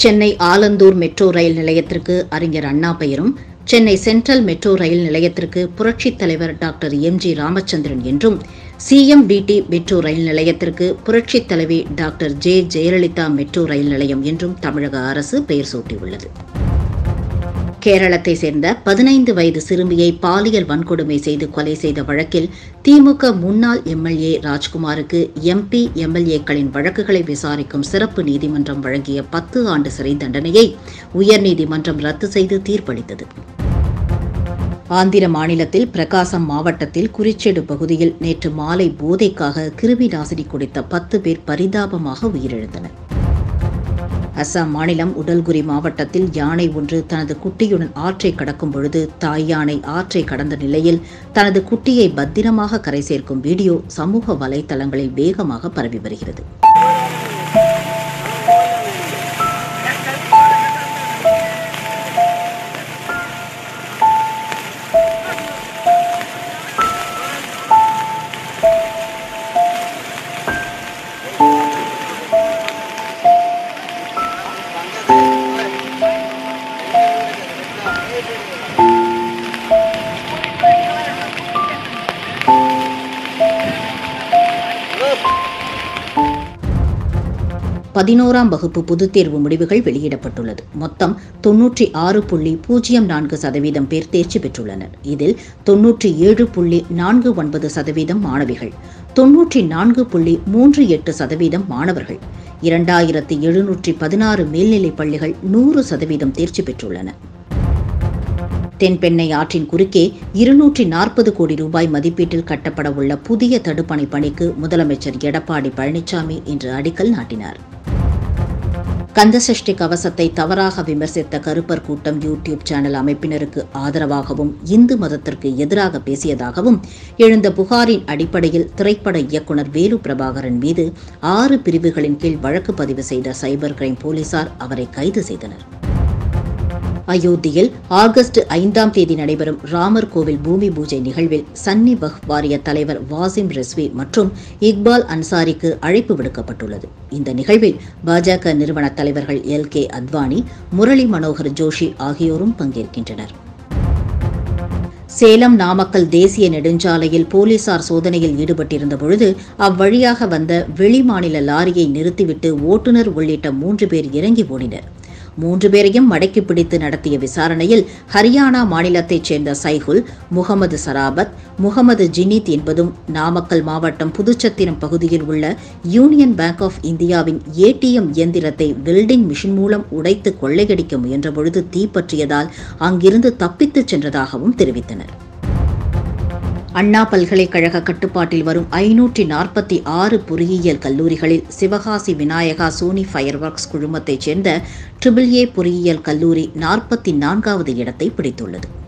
Chennai Alandur metro rail நிலையத்திற்கு அறிஞர் அண்ணா பெயரும், சென்னை சென்ட்ரல் மெட்ரோ ரயில் நிலையத்திற்கு புரட்சித் தலைவர் டாக்டர் எம்.ஜி. ராமச்சந்திரன் என்றும், CMDT மெட்ரோ ரயில் நிலையத்திற்கு புரட்சித் தலைவி டாக்டர் ஜே. ஜெயலலிதா மெட்ரோ ரயில் நிலையம் என்றும் தமிழக அரசு பெயர் சூட்டியுள்ளது. கேரளத்தை சேர்ந்த 15 வயது சிறுமியை பாலியல் வன்கொடுமை செய்து கொலை செய்த வழக்கில் திமுக முன்னாள் MLA ராஜ்குமாருக்கு MP, MLA-க்களின் வழக்குகளை விசாரிக்கும் சிறப்பு நீதிமன்றம் வழங்கிய 10 ஆண்டு சிறை தண்டனையை உயர்நீதிமன்றம் ரத்து செய்து தீர்ப்பளித்தது. ஆந்திர மாநிலத்தில் பிரகாசம் மாவட்டத்தில் குறிச்சேடு பகுதியில் நேற்று மாலை போதைக்காக கிருமி நாசினி குடித்த 10 பேர் பரிதாபமாக உயிரிழந்தனர். அசாம் மாநிலம் உடல்குரி மாவட்டத்தில் யானை ஒன்று தனது குட்டியுடன் ஆற்றை கடக்கும் பொழுது தாய் யானை ஆற்றை கடந்த நிலையில் தனது குட்டியை பத்திரமாக கரை சேர்க்கும் வீடியோ சமூக வலைதளங்களில் வேகமாக பரவி வருகிறது. பதினோராம் வகுப்பு பொதுத் தேர்வு முடிவுகள் வெளியிடப்பட்டுள்ளது. மொத்தம் 96.04% பேர் தேர்ச்சி பெற்றுள்ளனர். இதில் 97.49% மாணவிகள், 94.38% மாணவர்கள், 2716 மேல்நிலைப் பள்ளிகள் 100% தேர்ச்சி பெற்றுள்ளன. தென்பெண்ணை ஆற்றின் குறுக்கே 240 கோடி ரூபாய் மதிப்பீட்டில் கட்டப்பட உள்ள புதிய தடுப்பணை பணிக்கு முதலமைச்சர் எடப்பாடி பழனிசாமி இன்று அடிக்கல் நாட்டினார். கந்தசஷ்டி கவசத்தை தவறாக விமர்சித்த கருப்பர் கூட்டம் யூடியூப் சேனல் அமைப்பினருக்கு ஆதரவாகவும் இந்து மதத்திற்கு எதிராக பேசியதாகவும் எழுந்த புகாரின் அடிப்படையில் திரைப்பட இயக்குநர் வேலு பிரபாகரன் மீது 6 பிரிவுகளின் கீழ் வழக்கு பதிவு செய்த சைபர் கிரைம் போலீசார் அவரை கைது செய்தனர். அயோத்தியில் ஆகஸ்ட் 5ஆம் தேதி நடைபெறும் ராமர் கோவில் பூமி பூஜை நிகழ்வில் சன்னி வக்ஃப் வாரிய தலைவர் வாசிம் ரெஸ்வி மற்றும் இக்பால் அன்சாரிக்கு அழைப்பு விடுக்கப்பட்டுள்ளது. இந்த நிகழ்வில் பாஜக நிறுவன தலைவர்கள் LK அத்வானி, முரளி மனோகர் ஜோஷி ஆகியோரும் பங்கேற்கின்றனர். சேலம் நாமக்கல் தேசிய நெடுஞ்சாலையில் போலீசார் சோதனையில் ஈடுபட்டிருந்த பொழுது அவ்வழியாக வந்த வெளிமாநில லாரியை நிறுத்திவிட்டு ஓட்டுநர் உள்ளிட்ட 3 பேர் இறங்கி ஓடினர். 3 பேரையும் மடக்கி பிடித்து நடத்திய விசாரணையில் ஹரியானா மாநிலத்தைச் சேர்ந்த சைகுல், முகமது சராபத், முகமது ஜினீத் என்பதும் நாமக்கல் மாவட்டம் புதுச்சத்திரம் பகுதியில் உள்ள யூனியன் பேங்க் ஆஃப் இந்தியாவின் ATM இயந்திரத்தை வெல்டிங் மிஷின் மூலம் உடைத்து கொள்ளையடிக்க முயன்றபொழுது தீப்பற்றியதால் அங்கிருந்து தப்பித்துச் சென்றதாகவும் தெரிவித்தனர். அண்ணா பல்கலைக்கழக கட்டுப்பாட்டில் வரும் 546 பொறியியல் கல்லூரிகளில் Sivakasi Vinayaka Sony fireworks குழுமத்தைச் சேர்ந்த AAA பொறியியல் கல்லூரி 44வது இடத்தை பிடித்துள்ளது.